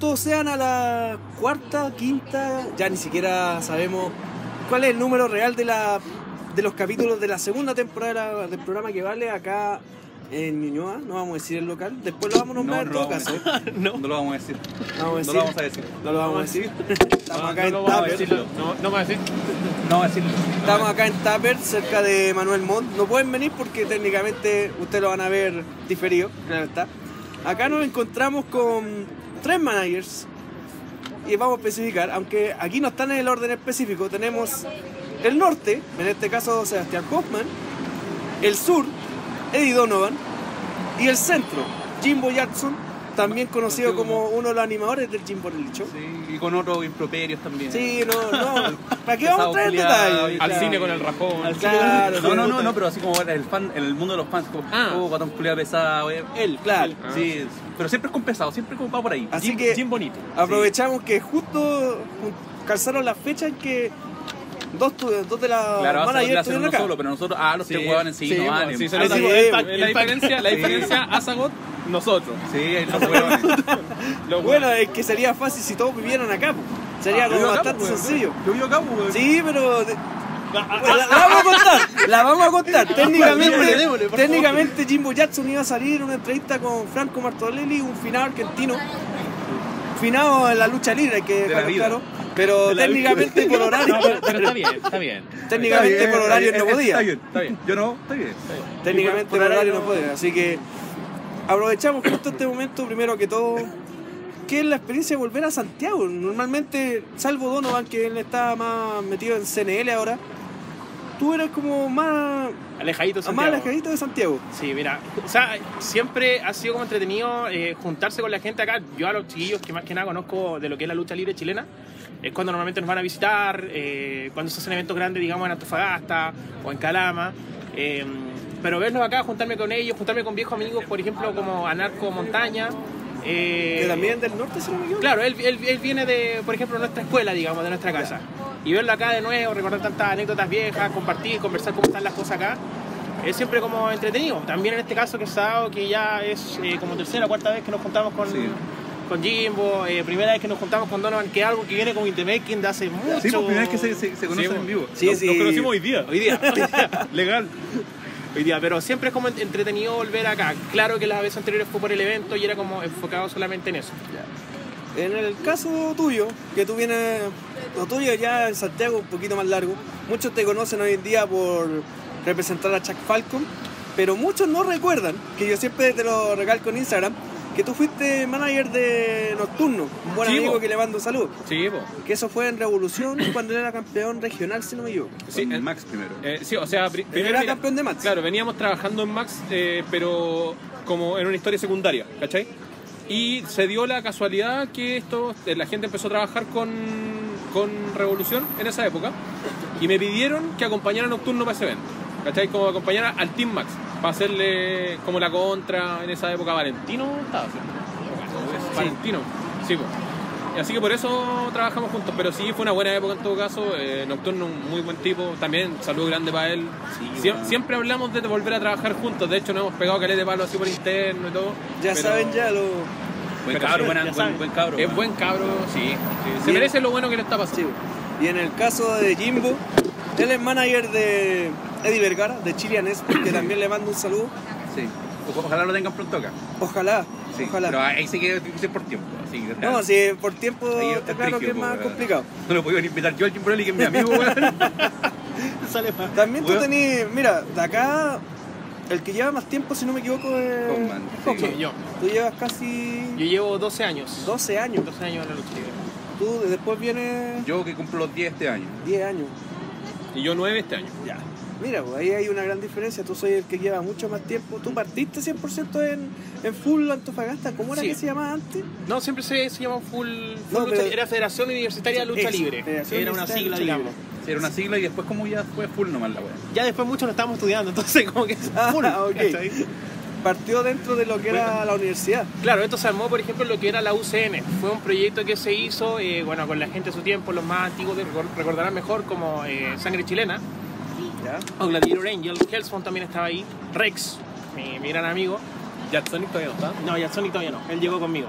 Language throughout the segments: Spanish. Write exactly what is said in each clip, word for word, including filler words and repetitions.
todos sean a la cuarta, quinta, ya ni siquiera sabemos cuál es el número real de la de los capítulos de la segunda temporada del programa que vale acá en Ñuñoa. No vamos a decir el local, después lo vamos a nombrar no, en no todo vamos caso. no. no lo vamos a decir. No, vamos a decir. No lo vamos a decir. No lo vamos a decir. Estamos no, acá no en lo vamos a Tupper. decirlo. No, no vamos a decir. No vamos a decirlo. Estamos acá en Tupper, cerca de Manuel Montt. No pueden venir porque técnicamente ustedes lo van a ver diferido, claro está. Acá nos encontramos con tres managers y vamos a especificar, aunque aquí no están en el orden específico. Tenemos el norte, en este caso Sebastián Hoffman, el sur, Eddie Donovan, y el centro, Jimbo Jackson, también conocido como uno de los animadores del Jimbo Rally Show. Sí, y con otros improperios también. Sí, no, no. ¿Para qué vamos a traer detalles? Al cine con el rajón. Al claro, no, no, no, no, pero así como en el fan, en el mundo de los fans, como, ah. oh, patón culiado pesado, eh. Él, claro. Ah. Sí, pero siempre es con pesado, siempre como va por ahí. Así Jim, que Jim bonito. aprovechamos sí. que justo calzaron la fecha en que dos, dos de las claro, managers estuvieron acá. Solo, pero nosotros, ah, los sí, tres huevones sí, sí, no valen. Sí, sí, sí, sí, la, el, la diferencia, la diferencia, Azagot, nosotros. Sí, los huevones. Bueno, es que sería fácil si todos vivieran acá, po. Sería ah, como bastante acá, sencillo. Yo vivo acá, pues. Sí, pero... De... La, la vamos a contar, la vamos a contar. Técnicamente, démosle, démosle, técnicamente Jimbo Jackson iba a salir en una entrevista con Franco Martorelli, un finado argentino, finado en la lucha libre, que dejarlo claro, pero técnicamente por horario. No, pero, pero está bien, está bien. Técnicamente está bien, por horario está no podía. Está bien, está bien. Yo no, está bien. Está bien. Técnicamente por, por horario no podía, así que aprovechamos justo este momento, primero que todo. ¿Qué es la experiencia de volver a Santiago? Normalmente, salvo Donovan, que él está más metido en C N L ahora, tú eres como más alejadito de Santiago. Más alejadito de Santiago. Sí, mira, o sea, siempre ha sido como entretenido eh, juntarse con la gente acá. Yo a los chiquillos que más que nada conozco de lo que es la lucha libre chilena, es cuando normalmente nos van a visitar, eh, cuando se hacen eventos grandes, digamos, en Antofagasta o en Calama. Eh, pero verlos acá, juntarme con ellos, juntarme con viejos amigos, por ejemplo, como Anarco Montaña. Eh, que también del norte, si no me equivoco. Claro, él, él, él viene de, por ejemplo, nuestra escuela, digamos, de nuestra casa. Y verlo acá de nuevo, recordar tantas anécdotas viejas, compartir, conversar cómo están las cosas acá, es siempre como entretenido. También en este caso que se ha dado, que ya es eh, como tercera o cuarta vez que nos juntamos con, sí. con Jimbo, eh, primera vez que nos juntamos con Donovan, que es algo que viene como Intermaking de hace mucho. Sí, pues primera vez que se, se, se conocen sí, en vivo. Sí, nos, sí. Nos conocimos hoy día. Hoy día. Legal. Hoy día, pero siempre es como entretenido volver acá. Claro que las veces anteriores fue por el evento y era como enfocado solamente en eso. En el caso tuyo, que tú vienes, lo tuyo ya en Santiago un poquito más largo, muchos te conocen hoy en día por representar a Chuck Falcon, pero muchos no recuerdan, que yo siempre te lo recalco en Instagram, que tú fuiste manager de Nocturno, un buen sí, amigo bo. que le mando salud. Sí, bo. Que eso fue en Revolución cuando él era campeón regional, si no me equivoco. Sí, en Max primero. Eh, sí, o sea, pri primero era mira, campeón de Max. Claro, veníamos trabajando en Max, eh, pero como en una historia secundaria, ¿cachai? Y se dio la casualidad que esto, la gente empezó a trabajar con, con Revolución en esa época y me pidieron que acompañara a Nocturno para ese evento, ¿cachai? Como acompañara al Team Max, para hacerle como la contra en esa época. Valentino estaba haciendo. Sí. Valentino, sí, pues. Así que por eso trabajamos juntos, pero sí fue una buena época en todo caso. eh, Nocturno, un muy buen tipo, también saludo grande para él. Sí, Sie bueno. Siempre hablamos de volver a trabajar juntos, de hecho nos hemos pegado caleta de palo así por interno y todo. Ya pero... saben ya lo... Buen cabro, buena, buen, buen cabro. Es buen cabro, sí. sí. Se Bien. merece lo bueno que le está pasando. Sí. Y en el caso de Jimbo, él es manager de Eddie Vergara, de Chilean Sport, que también le mando un saludo. Sí. Ojalá lo tengan pronto acá. Ojalá, sí, ojalá. Pero ahí sí que es por tiempo. Así que, no, si sí, por tiempo está claro que es más complicado. No lo puedo invitar yo al Jimbo Rally, que es mi amigo, weón. Sale más. También tú tenés, mira, de acá, el que lleva más tiempo, si no me equivoco, es Hoffman. Sí, sí, yo. Tú llevas casi... Yo llevo doce años. doce años. doce años en la lucha libre. Tú después vienes... Yo que cumplo los diez este año. diez años. Y yo nueve este año. Ya. Mira, pues ahí hay una gran diferencia. Tú soy el que lleva mucho más tiempo. ¿Tú partiste cien por ciento en, en Full Antofagasta? ¿Cómo era sí. que se llamaba antes? No, siempre se, se llamaba Full, full no, lucha, pero... Era Federación Universitaria de Lucha Ex, Libre. Era una sigla, digamos. Sí, era una sigla y después como ya fue Full nomás la weá. Ya después muchos lo estábamos estudiando, entonces como que es Full. Ah, okay. Partió dentro de lo que era bueno, la universidad. Claro, esto se armó, por ejemplo, lo que era la U C N. Fue un proyecto que se hizo, eh, bueno, con la gente de su tiempo, los más antiguos recordarán mejor, como eh, Sangre Chilena. ¿Ya? O Gladiator Angel, Hellspawn también estaba ahí, Rex, mi, mi gran amigo. ¿Jacksonic todavía no está? No, Jacksonic todavía no, él llegó conmigo.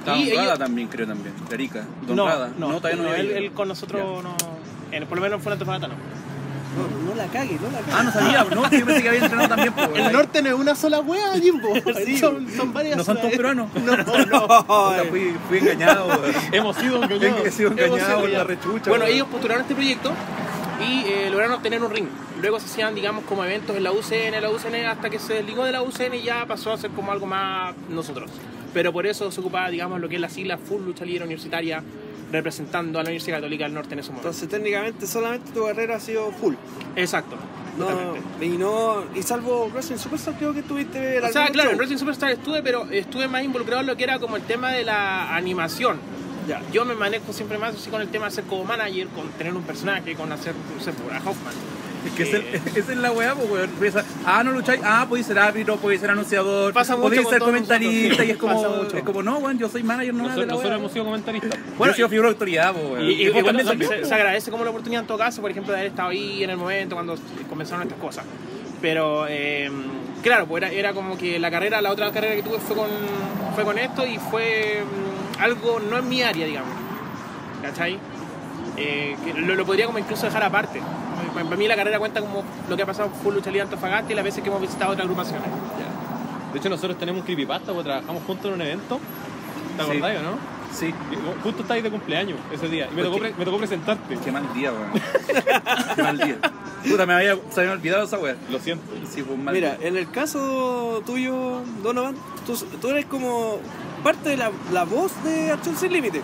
Estaba Y Rada ellos- también, creo también. De Arica. Don No, Rada. no, todavía no él, había ido. él con nosotros no... en- por lo menos fue en Antofagasta no. No, no la cague, no la cague. Ah, no sabía, no, que yo pensé que había entrenado también. Pues, El norte no es una sola wea, Jimbo. Sí. son, son varias. No son todos ciudades. peruanos. No, no. Puta, fui, fui engañado, weón. Hemos sido engañados. He sido engañado Hemos sido en la engañados. rechucha. Bueno, weón. ellos postularon este proyecto y eh, lograron obtener un ring. Luego se hacían, digamos, como eventos en la U C N, la U C N, hasta que se desligó de la U C N y ya pasó a ser como algo más nosotros. Pero por eso se ocupaba, digamos, lo que es la sigla Full Lucha Libre Universitaria, representando a la Universidad Católica del Norte en ese momento. Entonces técnicamente solamente tu carrera ha sido full. Exacto. No, Totalmente. y no, y salvo Wrestling Superstar creo que tuviste O sea, algún claro, show. en Wrestling Superstar estuve, pero estuve más involucrado en lo que era como el tema de la animación. Ya. Yo me manejo siempre más así con el tema de ser como manager, con tener un personaje, con hacer, no sé, a Hoffman. Es que esa Eh, es, esa es la weá, pues, weón. Empieza, ah, no lucháis, ah, podéis ser árbitro, podéis ser anunciador, Pasa mucho podéis con ser todos comentarista, nosotros, y es como, pasa mucho. es como, no, weón, yo soy manager nomás de Nosotros, la nosotros weá. hemos sido comentaristas. Bueno, yo he sido figura de autoridad, pues, weón. Y, y- Y vos y bueno, también se, también, se agradece como la oportunidad en todo caso, por ejemplo, de haber estado ahí en el momento cuando comenzaron estas cosas. Pero, eh, claro, pues era, era como que la carrera, la otra carrera que tuve fue con, fue con esto y fue mm, algo no en mi área, digamos. ¿Cachai? Eh, que lo, lo podría como incluso dejar aparte. Para para mí la carrera cuenta como lo que ha pasado en Full Lucha Libre Antofagasta y las veces que hemos visitado otras agrupaciones. De hecho, nosotros tenemos un creepypasta porque trabajamos juntos en un evento. ¿Te Sí. acordás o no? Sí. Y Justo estáis de cumpleaños ese día. Y me ¿Por tocó, qué? pre- me tocó presentarte. Qué mal día, weón. Qué mal día. Puta, me había, se me había olvidado esa weá. Lo siento. Sí, fue un mal Mira, día. en el caso tuyo, Donovan, tú, tú eres como parte de la, la voz de Acción Sin Límite.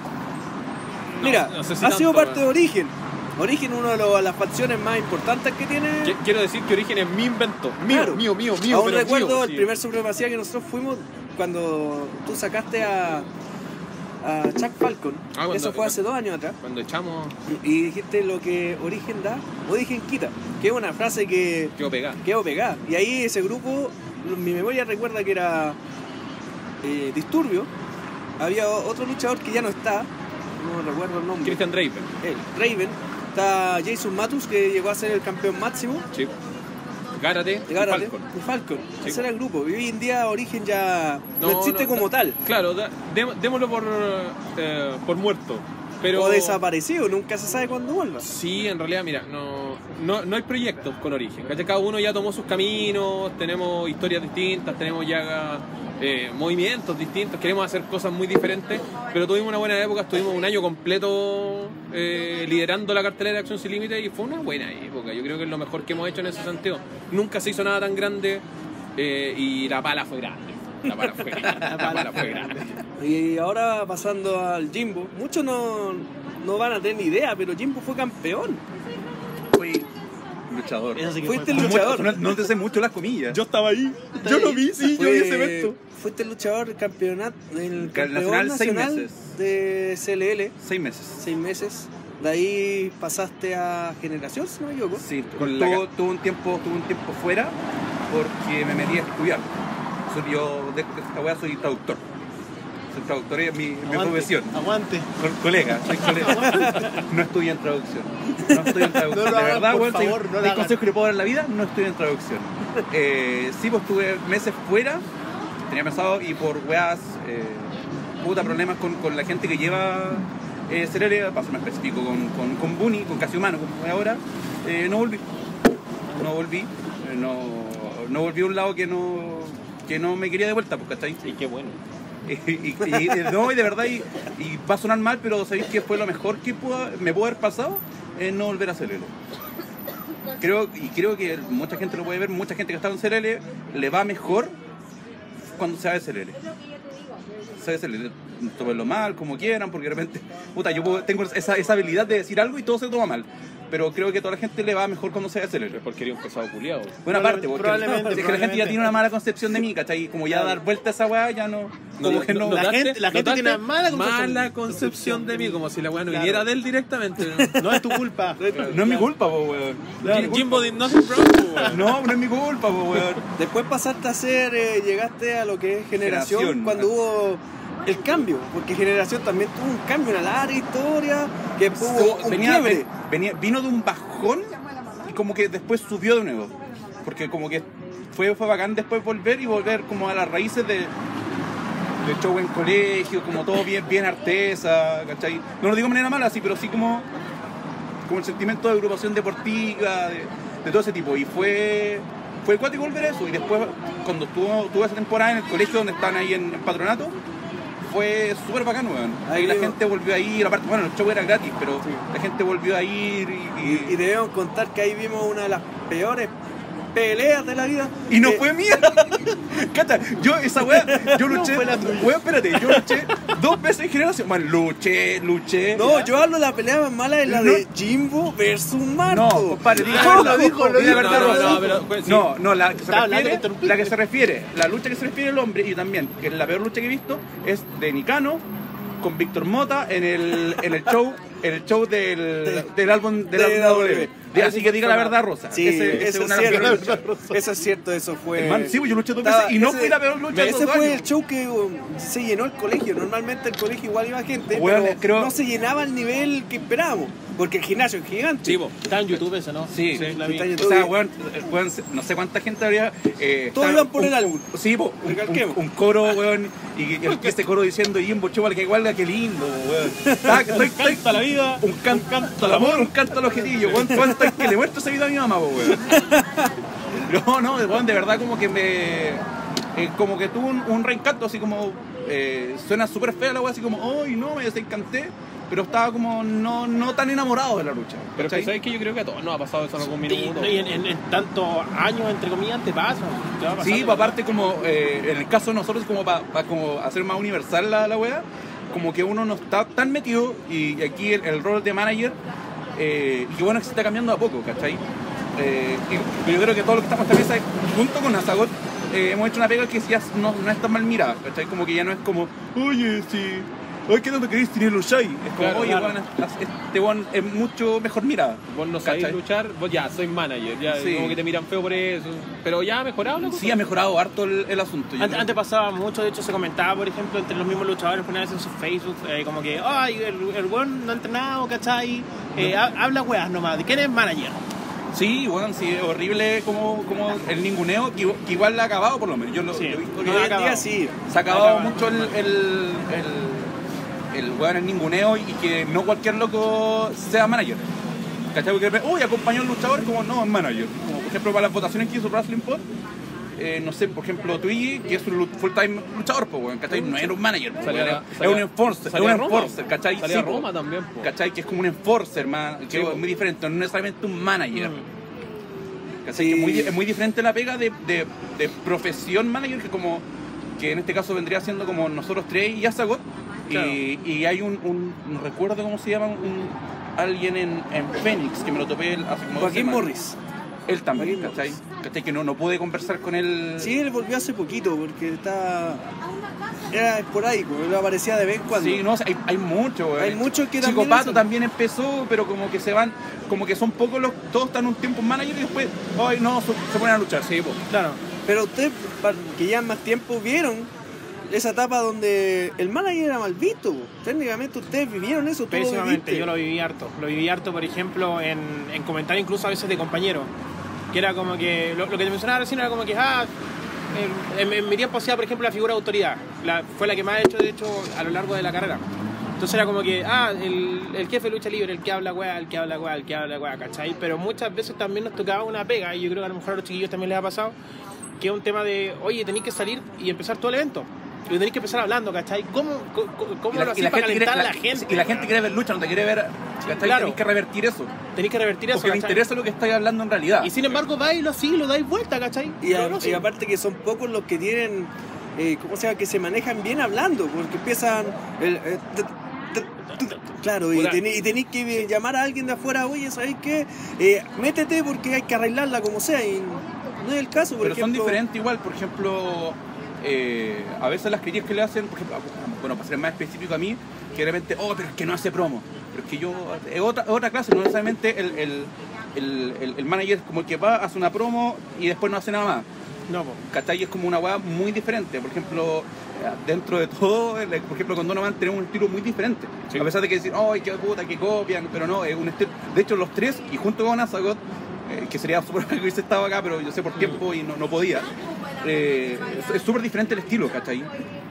Mira, no sé si has sido tanto, parte de Origen. Origen, una de los- las facciones más importantes que tiene. Qu- Quiero decir que Origen es mi invento. Mío, Claro. mío, mío, mío. Aún pero recuerdo mío, el sí. primer Supremacía que nosotros fuimos cuando tú sacaste a, a Chuck Falcon. Ah, cuando- Eso fue hace dos años atrás. Cuando echamos, Y dijiste lo que Origen da, Origen quita. Que es una frase que quedó pegada. quedó pegada. Y ahí ese grupo, mi memoria recuerda que era eh, Disturbio. Había o- otro luchador que ya no está, no recuerdo el nombre. Christian Draper. Él, Raven. Está Jason Matus, que llegó a ser el campeón máximo. Sí. Gárate. De Gárate, Falcon. y Falcon. Sí. Ese era el grupo. Y hoy en día Origen ya no, No, existe no, como da- tal. Claro, da- dé- démoslo por, eh, por muerto. Pero O desaparecido, nunca se sabe cuándo vuelva. sí, en realidad, mira, no, no, no hay proyectos con Origen. ¿Cachai? Cada uno ya tomó sus caminos, tenemos historias distintas, tenemos ya eh, movimientos distintos, queremos hacer cosas muy diferentes, pero tuvimos una buena época, estuvimos un año completo eh, liderando la cartelera de Acción Sin Límite y fue una buena época. Yo creo que es lo mejor que hemos hecho en ese sentido. Nunca se hizo nada tan grande eh, y la pala fue grande. La pala fue grande. La pala fue grande. Y ahora pasando al Jimbo, muchos no, no van a tener ni idea, pero Jimbo fue campeón. Fui luchador. Eso sí que Fuiste fue- el luchador. No, no te sé mucho las comillas. Yo estaba ahí. ¿Está Yo ahí? lo vi, sí, yo Fue- vi ese evento. Fuiste el luchador campeonato, el Cal- campeón nacional, seis nacional meses. de C L L, Seis meses. seis meses. De ahí pasaste a Generación, si no me equivoco. Sí, Con la tuvo, tuvo un tiempo, tuvo un tiempo fuera porque me metí a estudiar. Soy yo de, de esta weá soy traductor. Soy traductor, es mi, mi Aguante, profesión. Aguante. Co- colega, soy colega. No estudié en traducción. No estoy en traducción. No lo de hagan, verdad, por weón, favor, soy- no lo el hagan. consejo que le puedo dar en la vida, no estoy en traducción. Eh, sí, pues estuve meses fuera, tenía pensado, y por weas, eh, puta, problemas con, con la gente que lleva eh, C L L, para ser más específico, con, con, con Bunny, con Casi Humano, como fue ahora, eh, no volví. No volví. eh, no, no volví a un lado que no, que no me quería de vuelta, pues, ¿cachai? Y qué bueno. Y, y- y- no, y de verdad, y, y va a sonar mal, pero ¿sabéis que fue lo mejor que pudo- me pudo haber pasado? Es no volver a C L L. Creo, y creo que mucha gente lo puede ver, mucha gente que está en C L L le va mejor cuando se va de C L L. Se va de C L L, tómenlo mal, como quieran, porque de repente, puta, yo puedo- tengo esa, esa habilidad de decir algo y todo se toma mal. Pero creo que a toda la gente le va mejor cuando se va de C L L. Porque era un pesado culiado. Buena parte, porque Probablemente, es que la gente ya probablemente. tiene una mala concepción de mí, ¿cachai? Como ya dar vuelta a esa weá, ya no. Como que no. La gente- la gente tiene una mala concepción- mala concepción de mí, como si la weá no Claro. viniera de él directamente. No es tu culpa. No es mi culpa, po, weón. No es mi Jim- culpa. Jimbo did nothing wrong, weón. No, no es mi culpa, po, weón. Después pasaste a ser, eh, llegaste a lo que es Generación, Generación. cuando hubo el cambio, porque Generación también tuvo un cambio, una larga historia, que hubo un Venía, quiebre. venía, vino de un bajón y como que después subió de nuevo. Porque como que fue, fue bacán después volver y volver como a las raíces de, de show en colegio, como todo bien, bien artesa, ¿cachai? No lo digo de manera mala, sí, pero sí como, como el sentimiento de agrupación deportiva, de, de todo ese tipo. Y fue, fue cuático volver a eso. Y después, cuando tuvo, tuve esa temporada en el colegio donde están ahí en, en Patronato, fue súper bacán, weón. Ahí la gente volvió a ir, aparte, bueno, el show era gratis, pero sí, la gente volvió a ir y, y... y debemos contar que ahí vimos una de las peores peleas de la vida. Y no que... fue mía. Cata, yo esa weá, yo luché. No weá, espérate, yo luché dos veces en generación. Man, luché, luché. No, yo hablo de la pelea más mala, es la no. de Jimbo versus Marco. No, compadre, diga no, la lo dijo, lo diga dijo. la verdad, no, Rosa. no, pero, pues, sí. no, no, la que se Estaba refiere, hablando, la que se refiere, la lucha que se refiere el hombre, y también, que es la peor lucha que he visto, es de Nicano con Víctor Mota en el, en el show, en el show del, de, del álbum del de álbum W. De, así que diga la verdad, Rosa. Sí, ese, ese eso, una es de las cierto, peores luchas. eso es cierto, eso fue... Hermano, sí, pues yo luché dos Estaba, veces y no ese, fui la peor lucha de ese los fue años. el show que um, se llenó el colegio. Normalmente el colegio igual iba gente, Bueno, pero creo- no se llenaba al nivel que esperábamos, porque el gimnasio es gigante. Sí, po. Está en YouTube ese, ¿no? Sí, sí la está vi. en O YouTube. sea, weón, weón, no sé cuánta gente habría. Eh, Todos estaba iban por un- el álbum. Sí, po, un, Recalquemos. un, un coro, weón, y, y el, ese coro diciendo Jimbo Chupa, que igual, que lindo, weón. Está, estoy, estoy, Canta la vida. un canto al amor, un canto al objetivo, weón. ¿Cuánto es que le muestro esa vida a mi mamá, po, weón? No, no, weón, de verdad como que me. Eh, como que tuvo un, un reencanto, así como. Eh, suena súper fea la weón, así como, ¡ay, no, me desencanté! Pero estaba como no, no tan enamorado de la lucha. Pero ¿cachai? que sabes que yo creo que a todos nos ha pasado eso en algún Y, minuto. y en, en, en tantos años, entre comillas, te pasa. Te va a pasar, Sí, de pues verdad. aparte como eh, en el caso de nosotros como para pa como hacer más universal la, la weá, como que uno no está tan metido y aquí el, el rol de manager, eh, y que bueno que se está cambiando a poco, ¿cachai? Eh, y yo creo que todos los que estamos en esta mesa, junto con Azagot, eh, hemos hecho una pega que ya no, no es tan mal mirada, ¿cachai? Como que ya no es como, oye, sí... Oye, ¿qué tanto queréis tener los Shai? Es como, Claro, oye, claro. weón, este weón es mucho mejor mirada. Vos no sabéis ¿cachai? luchar, vos ya, soy manager, ya Sí. como que te miran feo por eso. Pero ya ha mejorado la cosa. Sí, ha mejorado harto el, el asunto. yo Antes, creo. antes pasaba mucho, de hecho se comentaba, por ejemplo, entre los mismos luchadores, ponían en su Facebook, eh, como que, ay, el, el weón no ha entrenado, ¿cachai? Eh, ha- habla weas nomás, ¿de quién es manager? Sí, bueno, sí, es horrible como, como el ninguneo, que, que igual la ha acabado por lo menos. Yo lo, Sí. lo he visto que No, Hoy ha en día acabado. sí. se ha acabado ha acabado. mucho el, el, el, el weón el ninguneo y que no cualquier loco sea manager. ¿Cachai? Porque, uy, acompañó al luchador como no, es manager. Como por ejemplo para las votaciones que hizo Wrestling Pod, eh, no sé, por ejemplo, Twiggy, que es un lu- full-time luchador, pues, weón, ¿cachai? No era un manager, pues, Salía- weón, es salía- un enforcer, es salía un Roma. enforcer, ¿cachai? Salía Sí, po. Roma también, po. ¿Cachai? Que es como un enforcer, man, que Sí, po. es muy diferente, no necesariamente un manager. ¿Cachai? Sí. Que es, muy, di- es muy diferente la pega de, de, de profesión manager, que como que en este caso vendría siendo como nosotros tres y Azagot. Claro. Y, y hay un, un, no recuerdo cómo se llama, un, alguien en, en Phoenix, que me lo topé el- hace como dos Joaquín semanas. Morris. Él también, Joaquín ¿cachai? ¿Cachai? Que no, no pude conversar con él. Sí, él volvió hace poquito porque está... Era esporádico, él aparecía de vez en cuando. Sí, no, o sea, hay, hay mucho, weón. Hay muchos que Chico también Pato hacen. también empezó, pero como que se van, como que son pocos los, todos están un tiempo en manager y después, ay no, se, se ponen a luchar. Sí, po. Claro. Pero ustedes, pa- que ya más tiempo, vieron esa etapa donde el manager era mal visto. po. Técnicamente ustedes vivieron eso, tú lo Pésimamente, viviste. yo lo viví harto. Lo viví harto, por ejemplo, en, en comentarios incluso a veces de compañeros. Que era como que, lo, lo que te mencionaba recién era como que, ah, en, en- en mi tiempo hacía, por ejemplo, la figura de autoridad. La, fue la que más he hecho, de hecho, a lo largo de la carrera. Entonces era como que, ah, el, el jefe de lucha libre, el que habla weá, el que habla weá, el que habla weá, ¿cachai? Pero muchas veces también nos tocaba una pega, y yo creo que a lo mejor a los chiquillos también les ha pasado, que es un tema de, oye, tenéis que salir y empezar todo el evento. Y tenéis que empezar hablando, ¿cachai? ¿Cómo, cómo, cómo Y la, lo y hacéis la para gente quiere, calentar a la la- gente? y la gente quiere ver lucha, no te quiere ver, ¿cachai? Claro. Tenés que revertir eso. Tenéis que revertir eso, Porque le ¿cachai? interesa lo que estáis hablando en realidad. Y sin embargo, dais lo así, lo dais vuelta, ¿cachai? Y, a- No, no, sí. y aparte que son pocos los que tienen, eh, ¿cómo se llama? Que se manejan bien hablando, porque empiezan... el, eh, t- t- t- claro, y Puta. tení- y tenéis que llamar a alguien de afuera, oye, ¿sabéis qué? Eh, métete porque hay que arreglarla como sea, y no es el caso, por Pero son ejemplo... diferentes igual, por ejemplo, eh, a veces las críticas que le hacen, por ejemplo, bueno, para ser más específico a mí, que de repente, oh, pero es que no hace promo. Pero es que yo, es otra, es otra clase, no necesariamente el, el, el, el, el manager es como el que va, hace una promo y después no hace nada más. No, po. ¿Cachai? Es como una weá muy diferente. Por ejemplo, dentro de todo, el- por ejemplo, con Donovan tenemos un estilo muy diferente. Sí. A pesar de que decir, ¡ay, qué puta, que copian! Pero no, es un estilo. De hecho, los tres, y junto con Azagot, eh, que sería súper que hubiese estado acá, pero yo sé por tiempo y no, no podía. Eh, es- es súper diferente el estilo, ¿cachai?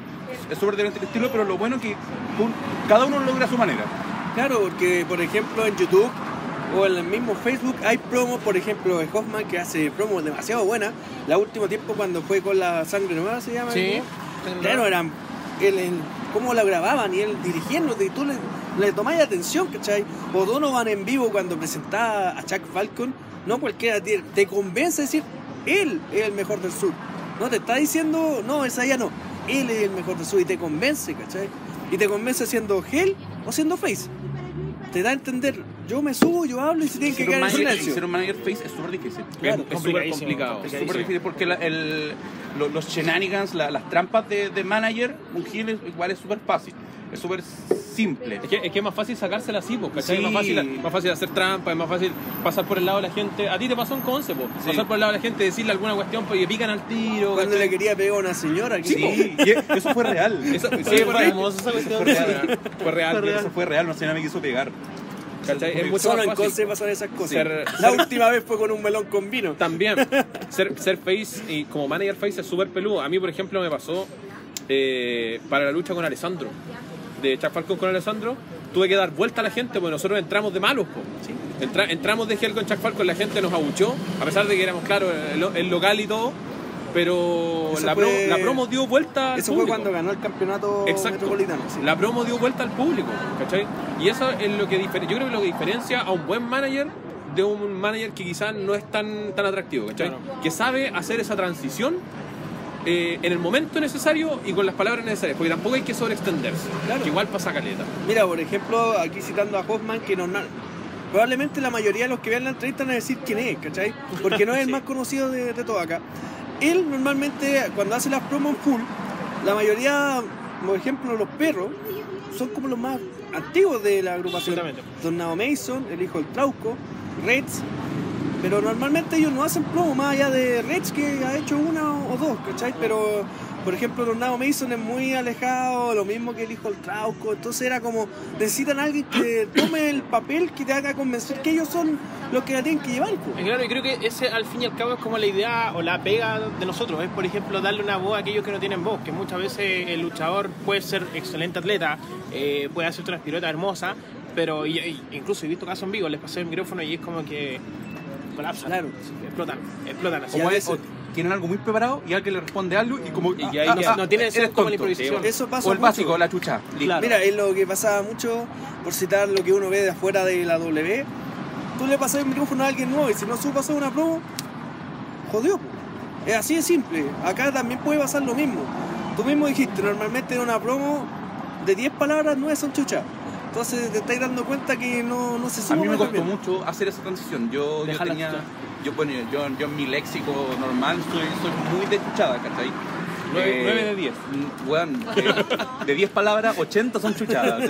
es súper diferente el estilo, pero lo bueno es que un- cada uno lo logra a su manera. Claro, porque por ejemplo en YouTube o en el mismo Facebook hay promos, por ejemplo, de Hoffman que hace promos demasiado buenas. La último tiempo cuando fue con la Sangre Nueva se llama. Sí. ¿no? Claro, eran él en cómo la grababan y él dirigiéndote y tú le, le tomás atención, ¿cachai? O Donovan en vivo cuando presentaba a Chuck Falcon, no cualquiera te, te convence a decir, él es el mejor del sur. No te está diciendo, no, esa ya no, él es el mejor del sur y te convence, ¿cachai? Y te convence siendo Hell o siendo Face. Te da a entender, yo me subo, yo hablo y se tienen que Ser un, quedar en manager, silencio. ser un manager face es súper difícil. Claro, es súper complicado. Es súper difícil porque la- el, lo- los shenanigans, la- las trampas de, de manager, un heel es- igual es súper fácil. Es súper simple. Es que, es que es más fácil sacársela así, po, ¿cachai? Sí. Es más fácil, más fácil hacer trampa, es más fácil pasar por el lado de la gente. A ti te pasó en Conce, po. Sí. Pasar por el lado de la gente, decirle alguna cuestión, pues que pican al tiro. Cuando ¿cachai? le quería pegar a una señora. que- Sí, y eso fue real. Eso, sí, Oye, fue fue real. hermoso esa Eso cuestión. fue real. Fue real. Eso fue real, una señora me quiso pegar. ¿Cachai? Es mucho Solo más en fácil. Conce pasan esas cosas. Ser- La ser- última vez fue con un melón con vino. También, ser, ser face y como manager face es súper peludo. A mí, por ejemplo, me pasó eh, para la lucha con Alessandro, de Chuck Falcon con Alessandro, tuve que dar vuelta a la gente porque nosotros entramos de malos. Po. Entra- entramos de gel con Chuck Falcon, la gente nos abuchó, a pesar de que éramos, claro, el, el local y todo, pero Eso la, fue- pro- la promo dio vuelta al Eso público. fue cuando ganó el campeonato Exacto. metropolitano. Sí. La promo dio vuelta al público, ¿cachai? Y eso es lo que difer- yo creo que lo que diferencia a un buen manager de un manager que quizás no es tan, tan atractivo, ¿cachai? Claro. Que sabe hacer esa transición eh, en el momento necesario y con las palabras necesarias, porque tampoco hay que sobreextenderse, Claro. que igual pasa caleta. Mira, por ejemplo, aquí citando a Hoffman, que normal, probablemente la mayoría de los que vean la entrevista van a decir quién es, ¿cachai? Porque no es el Sí. más conocido de, de todo acá. Él normalmente, cuando hace las promos full, la mayoría, por ejemplo, los perros, son como los más antiguos de la agrupación. Absolutamente. Tornado Mason, el hijo del Trauco, Reds. Pero normalmente ellos no hacen promo más allá de Reds, que ha hecho una o dos, ¿cachai? Pero, por ejemplo, Tornado Mason es muy alejado, lo mismo que el hijo del Trauco. Entonces era como, necesitan a alguien que tome el papel, que te haga convencer que ellos son los que la tienen que llevar. po. Eh, Claro, y creo que ese al fin y al cabo es como la idea o la pega de nosotros, es por ejemplo darle una voz a aquellos que no tienen voz, que muchas veces el luchador puede ser excelente atleta, eh, puede hacer unas piruetas hermosas, pero y- y- incluso he visto casos en vivo, les pasé el micrófono y es como que colapsan, Claro. explotan, explotan así. Y a Como veces- es- o tienen algo muy preparado y alguien le responde algo y como Y ahí ah, queda- ah, no tiene eres eso como la tonto. improvisación. Eso pasa O el mucho. básico, la chucha. Listo. Claro. Mira, es lo que pasaba mucho, por citar lo que uno ve de afuera de la W. Tú le pasas el micrófono a alguien nuevo y si no supo hacer una promo, jodió. po. Es así de simple. Acá también puede pasar lo mismo. Tú mismo dijiste, normalmente en una promo de diez palabras, nueve son chuchas. Entonces te estás dando cuenta que no, no se A suma mí me muy costó bien. mucho hacer esa transición. Yo, yo Dejar la tenía. chucha. Yo, bueno, yo, yo en mi léxico normal soy, soy muy deschuchada, ¿cachai? Nueve- nueve de diez. mm, weón, de- de diez palabras, ochenta son chuchadas.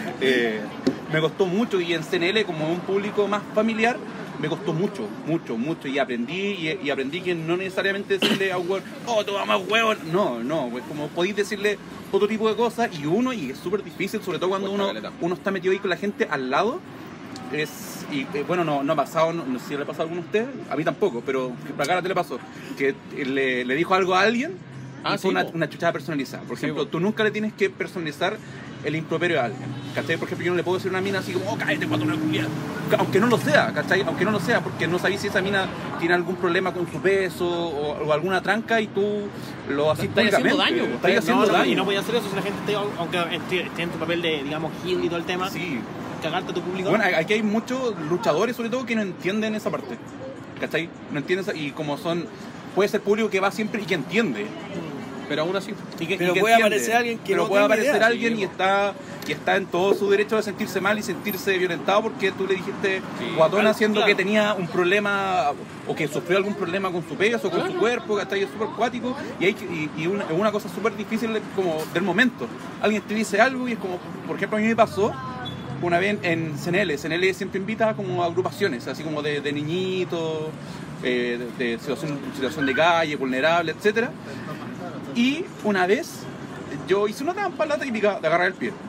Eh, me costó mucho y en C N L, como un público más familiar, me costó mucho, mucho, mucho. Y aprendí y, y aprendí que no necesariamente decirle a un weón, oh, tú más huevón. No, no, pues como podéis decirle otro tipo de cosas y uno, y es súper difícil, sobre todo cuando Cuesta uno, caleta. uno está metido ahí con la gente al lado. Es, y eh, bueno, no, no ha pasado, no, no sé si le ha pasado a alguno de ustedes, a mí tampoco, pero para acá te le pasó, que le, le dijo algo a alguien y Ah, fue sí, una, po. una chuchada personalizada. Por Sí, ejemplo, po. tú nunca le tienes que personalizar el improperio de alguien, ¿cachai? Por ejemplo, yo no le puedo decir a una mina así como, oh, cállate, cuando una culia, aunque no lo sea, ¿cachai? Aunque no lo sea, porque no sabéis si esa mina tiene algún problema con su peso o, o alguna tranca y tú lo haces Estás haciendo públicamente. daño, po. Estás No, haciendo no, daño. y no podía hacer eso si la gente esté, aunque esté, esté en tu papel de, digamos, heel y todo el tema, Sí. cagarte a tu público. Bueno, aquí hay muchos luchadores, sobre todo, que no entienden esa parte. ¿Cachai? No entienden esa, y como son, puede ser público que va siempre y que entiende. Pero aún así, Y que, Pero y que puede entiende. aparecer alguien que Pero no puede tenga aparecer idea, alguien sí, y po. está y está en todo su derecho de sentirse mal y sentirse violentado porque tú le dijiste Sí, guatón claro, haciendo claro. que tenía un problema o que sufrió algún problema con su peso o con su cuerpo, que está ahí súper cuático y, hay que- y, y una, una cosa súper difícil de- como del momento. Alguien te dice algo y es como, por ejemplo, a mí me pasó una vez en C N L. C N L siempre invita como a agrupaciones, así como de, de niñitos, eh, de, de situación, situación de calle, vulnerable, etcétera. Y una vez yo hice una trampa, la típica de agarrar el pie.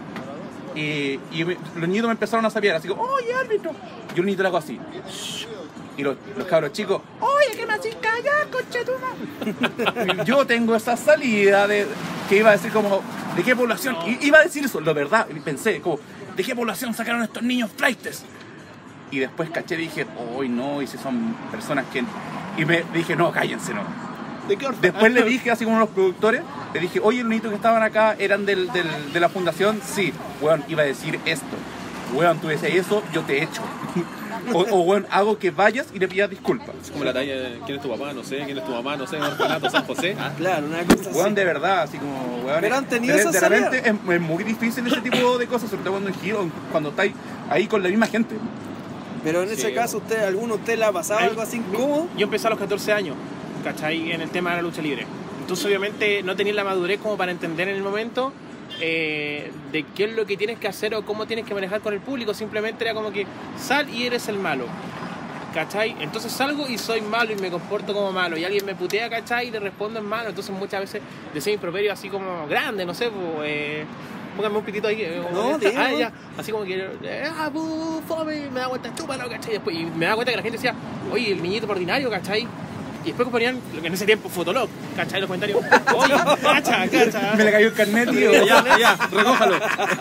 Y, y me- los niñitos me empezaron a sapear, así como, oye, árbitro. Y un niñito le hago así. "Shh". Y los, los cabros chicos, oye, que me haces callar, conchetumare. Yo tengo esa salida de que iba a decir como, ¿de qué población? No. I- iba a decir eso, la verdad, y pensé, como, ¿de qué población sacaron estos niños flaites? Y después caché y dije, uy, no, y si son personas que... Y me dije, no, cállense, no. ¿De qué orfa- Después le dije, así como a los productores, le dije, oye, los niñitos que estaban acá eran del, del, de la fundación. Sí, weón, iba a decir esto. Weón, tú decías eso, yo te echo. O, o weón, hago que vayas y le pidas disculpas. Es como la talla de quién es tu papá, no sé, quién es tu mamá, no sé, orfanato San José. Ah, Claro, una cosa así. Weón, de verdad, así como, weón. Pero han tenido de, esa de salida. repente es, es muy difícil ese tipo de cosas, sobre todo cuando en giro, cuando estáis ahí con la misma gente. Pero en ese Sí, caso, usted, ¿alguno de usted le ha pasado Ay, algo así incómodo? Yo empecé a los catorce años, ¿cachai? En el tema de la lucha libre. Entonces, obviamente, no tenía la madurez como para entender en el momento eh, de qué es lo que tienes que hacer o cómo tienes que manejar con el público. Simplemente era como que sal y eres el malo, ¿cachai? Entonces salgo y soy malo y me comporto como malo. Y alguien me putea, ¿cachai? Y le respondo en malo. Entonces, muchas veces decía improperios así como grande, no sé, pues. Eh, Póngame un pitito ahí. eh, como No, de- diga, ah, no. ya. Así como que, eh, ah, bu, fome, me da cuenta, chúpalo, ¿cachai? Y, después, y me da cuenta que la gente decía, oye, el niñito por ordinario, ¿cachai? Y después ponían lo que en ese tiempo Fotolog, ¿cachai? Los comentarios, oye, cacha, cacha. Me le cayó el carnet, tío. ya, ya, recójalo.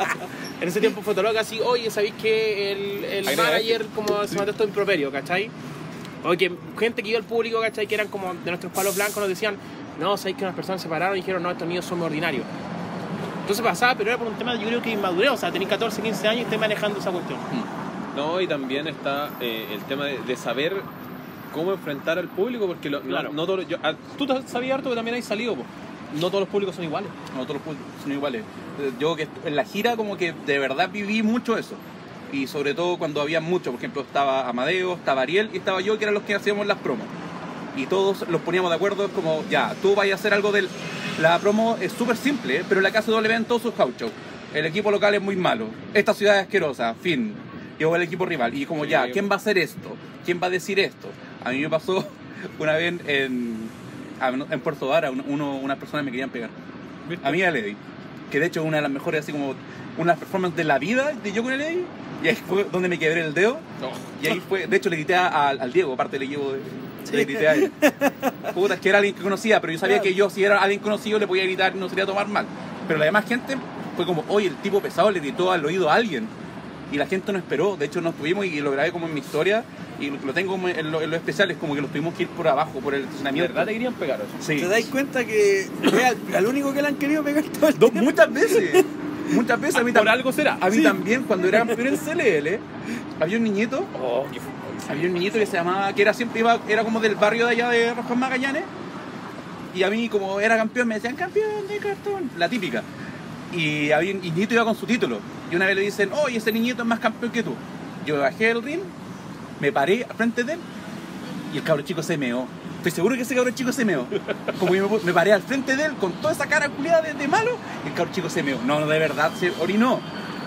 En ese tiempo Fotolog así, oye, ¿sabéis que el, el Agrega manager como se mandó esto improperio, ¿cachai? Oye, que gente que iba al público, ¿cachai? Que eran como de nuestros palos blancos, nos decían, no, sabéis que unas personas se pararon y dijeron, no, estos niños son muy ordinarios. Entonces pasaba, pero era por un tema, yo creo que inmadurez, o sea, tenés catorce, quince años y estés manejando esa cuestión. No, y también está eh, el tema de, de saber cómo enfrentar al público, porque lo- Claro. no, no todos, yo, ah, tú te sabías harto que también hay salido, po. No todos los públicos son iguales. No, todos los públicos son iguales. Yo que estu- en la gira como que de verdad viví mucho eso. Y sobre todo cuando había mucho, por ejemplo, estaba Amadeo, estaba Ariel y estaba yo, que eran los que hacíamos las promos. Y todos los poníamos de acuerdo, es como, ya, tú vayas a hacer algo del... La promo es súper simple, pero la K C W en todos sus house shows. El equipo local es muy malo, esta ciudad es asquerosa, fin. Llegó el equipo rival y como, ya, ¿quién va a hacer esto? ¿Quién va a decir esto? A mí me pasó una vez en, en Puerto Vara, uno, unas personas me querían pegar. A mí y a Lady, que de hecho es una de las mejores, así como una de las performances de la vida de yo con el Lady, y ahí fue donde me quebré el dedo, y ahí fue, de hecho le grité a- al Diego, aparte le llevo de, le grité a él. Puta, es que era alguien que conocía, pero yo sabía que yo si era alguien conocido le podía gritar y no sería tomar mal. Pero la demás gente fue como, oye, el tipo pesado le gritó al oído a alguien. Y la gente no esperó, de hecho nos tuvimos y lo grabé como en mi historia y lo, lo tengo como en lo, en lo especial, es como que los tuvimos que ir por abajo, por el ¿De estacionamiento. verdad te querían pegar eso? Sí. ¿Te dais cuenta que es al, al único que le han querido pegar todo el Do- tiempo? muchas veces, muchas veces a mí Por tam- algo será. A mí Sí. también, cuando era campeón en C L L, había un niñito, Oh, qué había un niñito que se llamaba, que era siempre iba, era como del barrio de allá de Rojas Magallanes, y a mí como era campeón me decían campeón de cartón, la típica. Y había un y niñito iba con su título, y una vez le dicen, oye, ese niñito es más campeón que tú. Yo me bajé del ring, me paré al frente de él, y el cabro chico se meó. Estoy seguro que ese cabro chico se meó. Como que me, me paré al frente de él con toda esa cara culiada de, de malo, y el cabro chico se meó. No, no, de verdad, se orinó.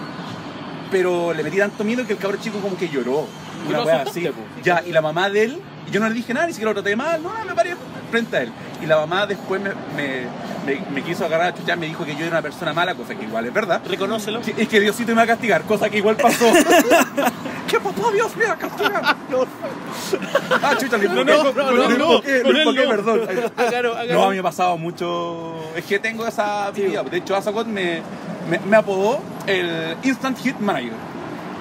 Pero le metí tanto miedo que el cabro chico como que lloró. ¿Y Una lo wea asustaste, así. po? Ya, y la mamá de él, yo no le dije nada, ni siquiera lo traté mal, no, me paré frente a él. Y la mamá después me, me, me, me quiso agarrar a chuchar, me dijo que yo era una persona mala, cosa que igual es verdad. Reconócelo. Sí, es que Diosito me va a castigar, cosa que igual pasó. ¿Qué papá Dios me va a castigar? No. Ah, chucha, le No, invoqué, no, no, le no, invoqué, con le él invoqué, no. perdón. Hágalo, hágalo. No, a mí me ha pasado mucho. Es que tengo esa habilidad. De hecho, Azagot me, me, me apodó el Instant Hit Manager.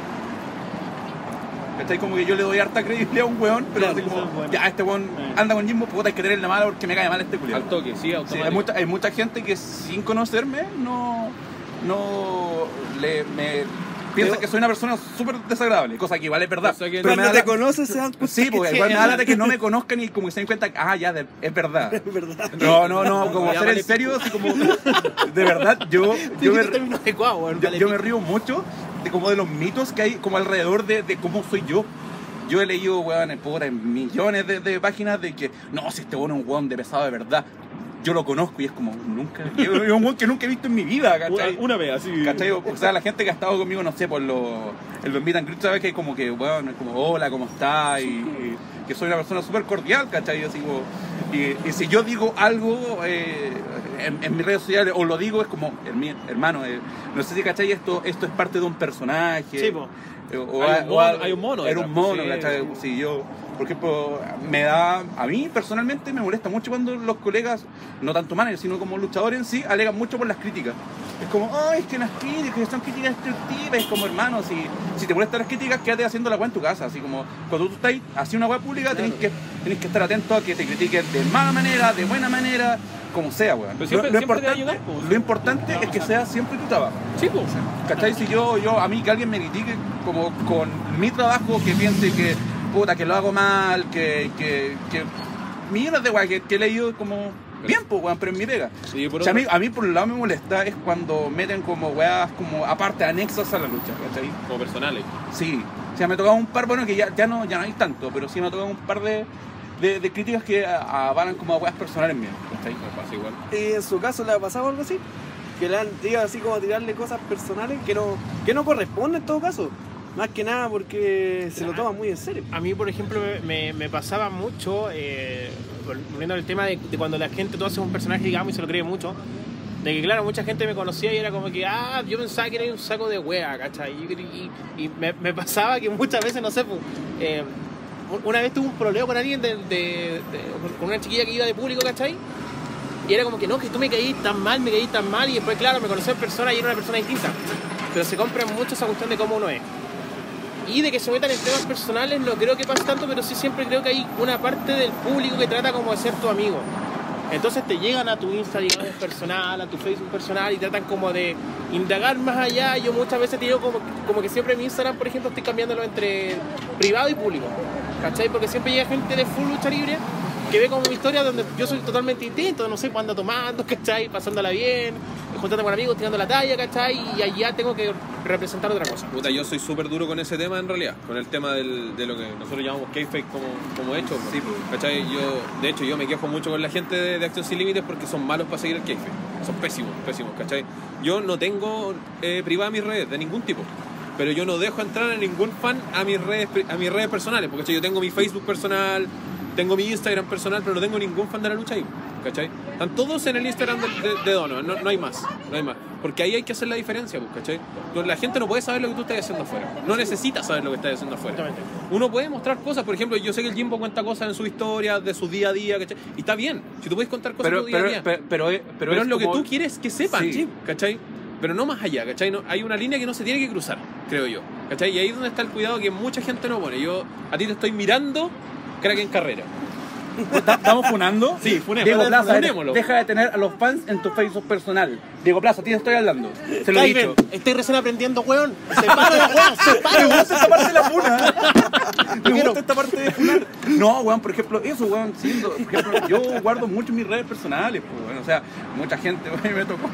¿Cachai? Como que yo le doy harta credibilidad a un weón, pero Claro, así como, eso es bueno. ya, este weón anda con Jimbo, puta, hay que tenerle mala porque me cae mal este culiao. Al toque, sí, Sí, automático. hay, mucha, hay mucha gente que sin conocerme no, no le, me piensa Pero- que soy una persona súper desagradable, cosa que igual es verdad. O sea que- Pero me Cuando da te la- conoces se dan cuenta Sí, porque que igual me da la de que no me conozcan y como que se den cuenta que, ah, ya, de- es verdad. es verdad. No, no, no, como Ya hacer vale en serio, así como, de verdad, yo, yo, me, término adecuado, weón, yo, vale yo me pico. río mucho de como de los mitos que hay como alrededor de, de cómo soy yo. Yo he leído, weón, en puta, en millones de, de páginas de que, no, si este weón es un weón de pesado de verdad. Yo lo conozco y es como, nunca, es un weón que nunca he visto en mi vida, Una, ¿cachai? una vez, así. ¿Cachai? O sea, la gente que ha estado conmigo, no sé, por los el meet and greet, ¿sabes? Que como que, bueno, es como, hola, ¿cómo estás? Y, y que soy una persona súper cordial, ¿cachai? Así como, y, y si yo digo algo eh, en, en mis redes sociales, o lo digo, es como, hermi- hermano, eh, no sé si, ¿cachai? Esto, esto es parte de un personaje. Sí, po. Eh, O, Hay un o- mono- hay un mono Era detrás, un mono, sí. ¿cachai? Sí, yo, por ejemplo, me da, a mí personalmente me molesta mucho cuando los colegas, no tanto managers, sino como luchadores en sí, alegan mucho por las críticas. es como, ay, es que las críticas son críticas destructivas, es como, hermano, si, si te molestan las críticas, quédate haciendo la weá en tu casa, así como, cuando tú estás haciendo una weá pública, tenés que, tenés que estar atento a que te critiquen de mala manera, de buena manera, como sea, weón. Pero siempre- Lo, lo siempre te va a importante, ayudar, pues. lo importante es que sea siempre tu trabajo. Sí, pues. ¿Cachai? Si yo, yo, a mí que alguien me critique como con mi trabajo, que piense que, puta, que lo hago mal, que, que, que millones de weas que, que he leído como bien, pues, weón, pero en mi pega. Y por O sea, a, otro- mí, a mí por un lado me molesta es cuando meten como weas como aparte anexas a la lucha, ¿cachai? Como personales. Sí. O sea, me ha tocado un par, bueno, que ya, ya, no, ya no hay tanto, pero sí me ha tocado un par de, de, de críticas que avalan como a weas personales mías, ¿cachai? Me pasa igual. ¿Y en su caso le ha pasado algo así? Que le han ido así como a tirarle cosas personales que no, que no corresponden en todo caso. Más que nada porque se lo toman muy en serio. A mí, por ejemplo, me, me pasaba mucho, eh, volviendo al tema de, de cuando la gente, tú haces un personaje, digamos, y se lo cree mucho, de que, claro, mucha gente me conocía y era como que, ah, yo pensaba que era un saco de wea, ¿cachai? Y, y, y me, me pasaba que muchas veces, no sé, pues, eh, una vez tuve un problema con alguien, de, de, de- con una chiquilla que iba de público, ¿cachai? Y era como que, no, que tú me caí tan mal, me caí tan mal, y después, claro, me conocí en persona y era una persona distinta. Pero se compra mucho esa cuestión de cómo uno es. Y de que se metan en temas personales no creo que pase tanto, pero sí siempre creo que hay una parte del público que trata como de ser tu amigo. Entonces te llegan a tu Insta, digamos, personal, a tu Facebook personal y tratan como de indagar más allá. Yo muchas veces te digo como, como que siempre mi Instagram, por ejemplo, estoy cambiándolo entre privado y público, ¿cachai? Porque siempre llega gente de full lucha libre que ve como mi historia donde yo soy totalmente distinto, no sé, cuando tomando, ¿cachai? Pasándola bien, juntando con amigos, tirando la talla, ¿cachai? Y allá tengo que representar otra cosa. Puta, yo soy súper duro con ese tema en realidad, con el tema del, de lo que nosotros llamamos kayfabe como, como hecho. Sí, pues. ¿Cachai? Yo, de hecho, yo me quejo mucho con la gente de, de Acción Sin Límites porque son malos para seguir el kayfabe. Son pésimos, pésimos, ¿cachai? Yo no tengo eh, privada mis redes de ningún tipo, pero yo no dejo entrar a ningún fan a mis redes, a mis redes personales, porque ¿cachai? Yo tengo mi Facebook personal, tengo mi Instagram personal, pero no tengo ningún fan de la lucha ahí, ¿cachai? Están todos en el Instagram de, de, de Donovan, no, no hay más, no hay más. Porque ahí hay que hacer la diferencia, pues, ¿cachai? La gente no puede saber lo que tú estás haciendo afuera. No necesita saber lo que estás haciendo afuera. Exactamente. Uno puede mostrar cosas, por ejemplo, yo sé que el Jimbo cuenta cosas en su historia, de su día a día, ¿cachai? Y está bien, si tú puedes contar cosas de Pero, tu día a pero, día. pero, pero, es- pero Pero, es lo como- que tú quieres que sepan, Sí. ¿cachai? Pero no más allá, ¿cachai? No, hay una línea que no se tiene que cruzar, creo yo, ¿cachai? Y ahí es donde está el cuidado que mucha gente no pone. Yo a ti te estoy mirando, crack en carrera. ¿Estamos funando? Sí, funemos. Diego Plaza, Funémoslo. deja de tener a los fans en tu Facebook personal. Diego Plaza, a ti te estoy hablando. Se lo he dicho. Estoy recién aprendiendo, weón. Separa la weón, separa, Me weón. gusta esta parte de la funa. Me gusta esta parte de funar. No, weón, por ejemplo, eso, weón, siendo, por ejemplo, yo guardo mucho mis redes personales, pues, weón, o sea, mucha gente, weón, me tocó,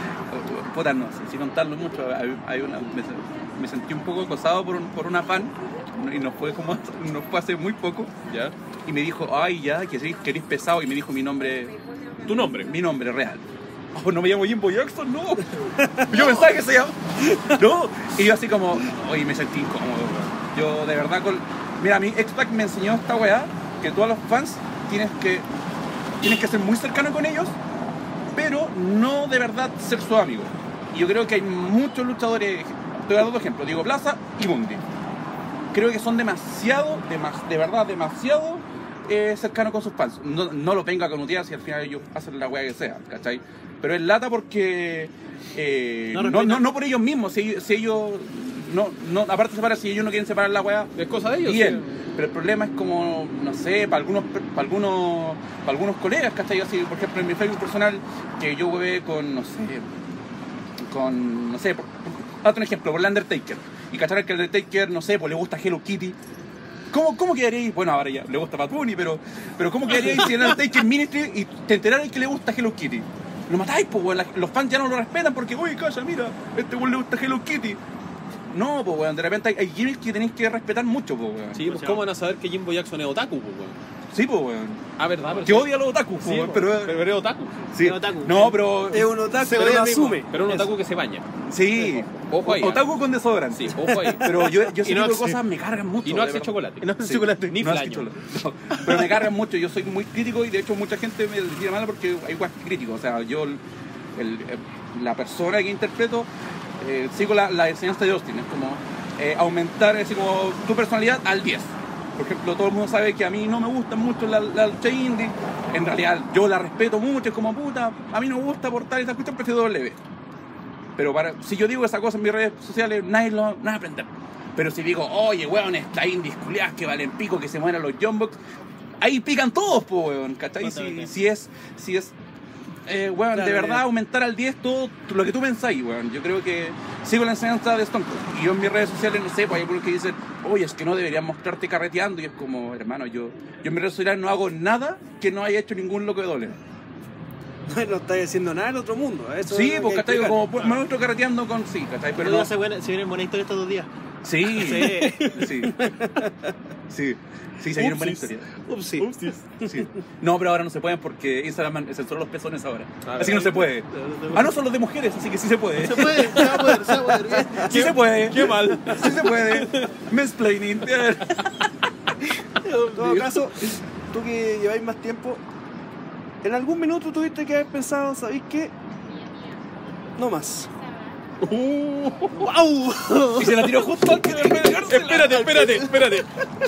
puta, no sé, sin contarlo mucho, hay, hay una, me, me sentí un poco acosado por, un, por una fan, y nos fue como, nos fue hace muy poco, ¿Ya? y me dijo, ay, ya, que eres, que eres pesado, y me dijo mi nombre, Tu nombre. mi nombre real. Oh, no me llamo Jimbo Jackson, no. Yo pensaba que se llamaba. No. Y yo así como, oye, me sentí incómodo, weón. Yo de verdad con. Mira, mi X-Pac me enseñó esta weá, que todos los fans tienes que. Tienes que ser muy cercano con ellos, pero no de verdad ser su amigo. Y yo creo que hay muchos luchadores, te voy a dar dos ejemplos, Diego Plaza y Mundi. Creo que son demasiado, demas- de verdad, demasiado eh, cercanos con sus fans. No, no lo venga a conutear si al final ellos hacen la weá que sea, ¿cachai? Pero es lata porque eh, No no, respetan. no, no por ellos mismos, si, ellos- si ellos no, no, aparte separa, si ellos no quieren separar la weá, Es cosa de ellos. bien, sí. pero el problema es como, no sé, para algunos, para algunos, para algunos colegas, ¿cachai? Así, por ejemplo, en mi Facebook personal, que yo huevé con, no sé, con, no sé, por, por- date un ejemplo, por el Undertaker, y cachar que el Undertaker, no sé, pues le gusta Hello Kitty. ¿Cómo, ¿Cómo quedaríais? Bueno, ahora ya le gusta Bad Bunny, pero, pero ¿cómo quedaríais si en el Undertaker Ministry y te enterarais que le gusta Hello Kitty? Lo matáis, pues, weón. La- Los fans ya no lo respetan porque, uy, calla, mira, este weón le gusta Hello Kitty. No, pues, weón, de repente hay, hay gimmicks que tenéis que respetar mucho, pues, weón. Sí, pues ¿cómo van a saber que Jimbo Jackson es otaku, pues, weón? Sí, pues, weón. Ah, ¿verdad? Pero Que sí. odia a los otakus, Sí, weón, pero, pero... pero es otaku. sí. Es otaku. No, pero... Es un otaku, Se pero odia lo el mismo. asume. Pero un otaku que se baña. Sí. Ojo ahí, Otaku con desodorante. Sí, ojo ahí. Pero yo, yo ese Y no tipo de hace- cosas me cargan mucho. Y no de hace verdad. chocolate. No hace Sí. chocolate. Ni No hace flaño. chocolate. No. Pero me cargan mucho, yo soy muy crítico y de hecho mucha gente me tira mala porque hay guas críticos. O sea, yo, el, el- la persona que interpreto, eh, sigo la, la enseñanza de Austin. Es como eh, aumentar así como tu personalidad al diez. Por ejemplo, todo el mundo sabe que a mí no me gusta mucho la, la lucha indie. En realidad, yo la respeto mucho, es como puta, a mí no me gusta portar esta cuestión, prefiero W. Pero para, si yo digo esa cosa en mis redes sociales, nadie lo no va a aprender. Pero si digo, oye, weón, está indies culiadas que valen pico, que se mueran los Jumbox, ahí pican todos, po, weón, ¿cachai? Si, si es, si es eh, weón, claro, de verdad, aumentar al diez todo lo que tú pensáis, weón. Yo creo que sigo la enseñanza de Stone Cold. Y yo en mis redes sociales, no sé, pues hay algunos que dicen, oye, es que no deberían mostrarte carreteando. Y es como, hermano, yo, yo en mis redes sociales no hago nada que no haya hecho ningún loco de doble. No estáis haciendo nada en otro mundo. Eso sí, es porque que está como, me muestro carreteando con sí, ¿cachai? Pero no no. se, buena, se vienen buenas historias estos dos días. Sí, sí, sí. Sí. Sí, se viene buena historia. Upsi. Upsis. Sí. No, pero ahora no se pueden porque Instagram censuró los pezones ahora. Ah, así que no se puede. Ah, no, son los de mujeres, así que sí se puede. Se puede, se va a poder, se va a poder. Bien. Sí se puede. Qué mal. Sí se puede. Mansplaining. En todo caso, tú que lleváis más tiempo, en algún minuto tuviste que haber pensado, ¿sabéis qué? No más. Uh, ¡Wow! Y se la tiró justo al que de pegársela. espérate, espérate, espérate.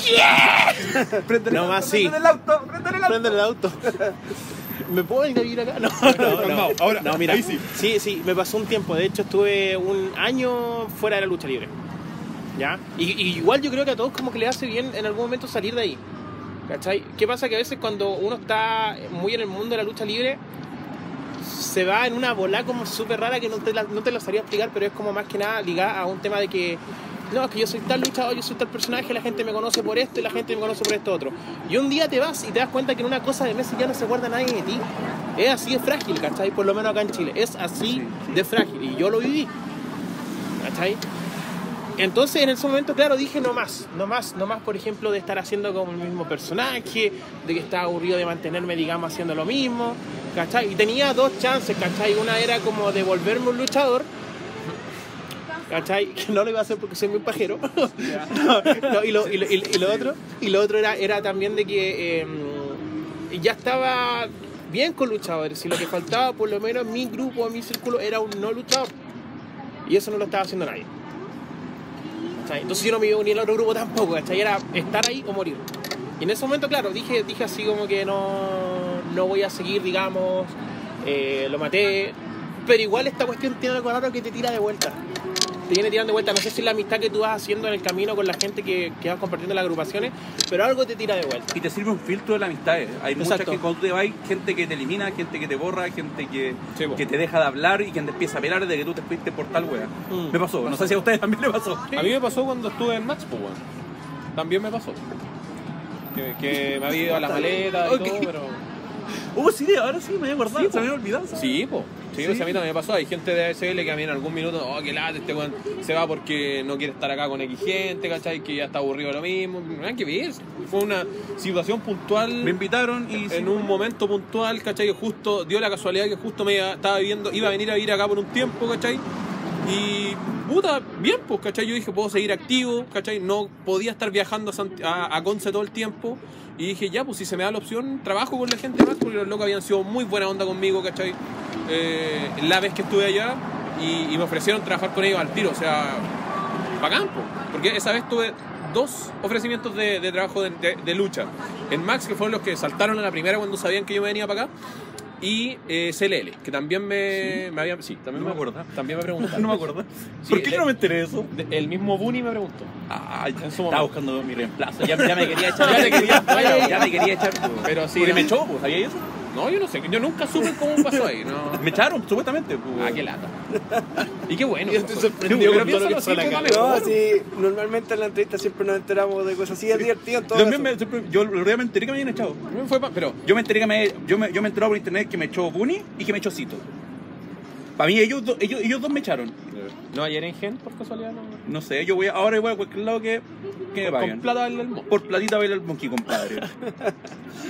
Prende No más, sí. el auto, prende el auto. Prende el auto. ¿Me puedo ir a vivir acá? No, no, no. Calmao, ahora, no, mira. ahí sí. Sí, sí, me pasó un tiempo. De hecho, estuve un año fuera de la lucha libre. ¿Ya? Y, y igual yo creo que a todos como que le hace bien en algún momento salir de ahí. ¿Cachai? ¿Qué pasa? Que a veces cuando uno está muy en el mundo de la lucha libre, se va en una bola como súper rara que no te, la, no te lo sabría explicar, pero es como más que nada ligada a un tema de que no, es que yo soy tal luchador, yo soy tal personaje, la gente me conoce por esto y la gente me conoce por esto otro. Y un día te vas y te das cuenta que en una cosa de meses ya no se guarda nadie de ti. Es así de frágil, ¿cachai? Por lo menos acá en Chile. Es así de frágil. Y yo lo viví. ¿Cachai? Entonces en ese momento, claro, dije no más, no más, no más, por ejemplo, de estar haciendo como el mismo personaje, de que estaba aburrido de mantenerme, digamos, haciendo lo mismo, ¿cachai? Y tenía dos chances, ¿cachai? Una era como de volverme un luchador, ¿cachai? Que no lo iba a hacer porque soy muy pajero. no, no, y, lo, y, lo, y, lo, y lo otro, y lo otro era, era también de que eh, ya estaba bien con luchadores, y lo que faltaba, por lo menos en mi grupo, en mi círculo, era un no luchador. Y eso no lo estaba haciendo nadie. Entonces yo no me iba a unir al otro grupo tampoco, ¿cachai? Era estar ahí o morir. Y en ese momento, claro, dije, dije así como que no, no voy a seguir, digamos, eh, lo maté. Pero igual esta cuestión tiene algo raro que te tira de vuelta. Te viene tirando de vuelta. No sé si es la amistad que tú vas haciendo en el camino con la gente que, que vas compartiendo las agrupaciones, pero algo te tira de vuelta. Y te sirve un filtro de la amistad. Hay Exacto. muchas que cuando tú te vas, gente que te elimina, gente que te borra, gente que, Sí, que te deja de hablar y que te empieza a pelar de que tú te fuiste por tal wea. Mm. Me pasó, no sé si a ustedes también les pasó. A mí me pasó cuando estuve en Max, pues, weón. También me pasó. Que, que me había ido a las maletas y Ok. todo, pero... Oh, sí, ahora sí, me había acordado, Sí, se me había olvidado. Sí, pues. Sí, Sí. o sea, a mí también me pasó. Hay gente de A S L que a mí en algún minuto, oh, que lata, este weón se va porque no quiere estar acá con X gente, ¿cachai? Que ya está aburrido de lo mismo. No hay que ver. Fue una situación puntual. Me invitaron y... En un momento puntual, ¿cachai? Que justo dio la casualidad que justo me iba- estaba viviendo, iba a venir a vivir acá por un tiempo, ¿cachai? Y puta, bien, pues, ¿cachai? Yo dije, puedo seguir activo, ¿cachai? No podía estar viajando a, Sant- a, a Conce todo el tiempo. Y dije, ya, pues si se me da la opción, trabajo con la gente más, porque los locos habían sido muy buena onda conmigo, ¿cachai? Eh, la vez que estuve allá y, y me ofrecieron trabajar con ellos al tiro, o sea, bacán, pues. Porque esa vez tuve dos ofrecimientos de, de trabajo de, de, de lucha. En Max, que fueron los que saltaron a la primera cuando sabían que yo me venía para acá. Y eh, C L L, que también me, ¿Sí? me había... Sí, también No me me acuerdo. También me preguntaron. No me acuerdo. Sí, ¿Por qué de- yo no me enteré de eso? de- el mismo Bunny me preguntó. Ah, En su estaba momento. buscando mi reemplazo. Ya, ya me quería echar. Ya te quería- ya, ya me quería echar. pues. Pero sí, Porque no. me echó, pues, ¿sabías eso? No, yo no sé. Yo nunca supe cómo pasó ahí. No. Me echaron, supuestamente. Pues. Ah, qué lata. Y qué bueno. Yo estoy pasó. sorprendido Pero con todo lo que piénsalo pasó así, acá. póngale No, oro. sí, normalmente en la entrevista siempre nos enteramos de cosas así, es divertido en todo También caso. me, siempre- yo el otro día me enteré que me habían echado. No fue pa- Pero Yo me enteré que me, yo me, yo me enteré por internet que me echó Bunny y que me echó Cito. Para mí ellos, do- ellos, ellos dos me echaron. no ayer en Gen, por casualidad, no. No sé, yo voy a, ahora voy a cualquier lado que, que me Con paguen. plata del mundo. Por platita baila el monkey, compadre.